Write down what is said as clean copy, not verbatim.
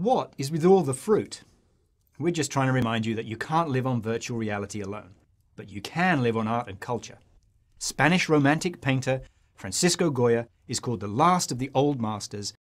What is with all the fruit? We're just trying to remind you that you can't live on virtual reality alone, but you can live on art and culture. Spanish Romantic painter Francisco Goya is called the last of the old masters